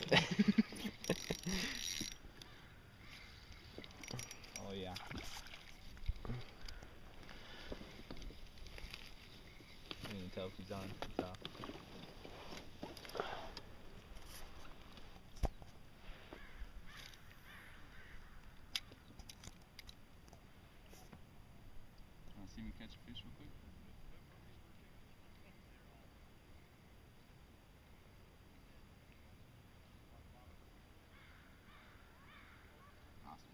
Oh yeah. I can't even tell if he's on. He's off. Want to see me catch a fish real quick? Awesome.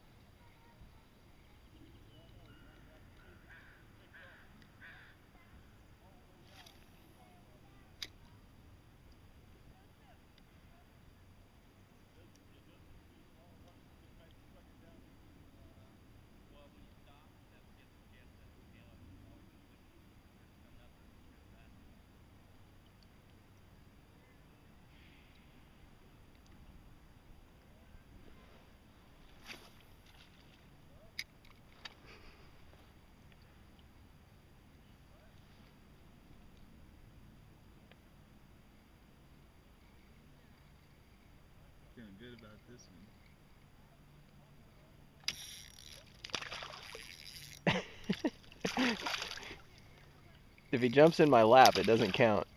Feeling good about this one. If he jumps in my lap, it doesn't count.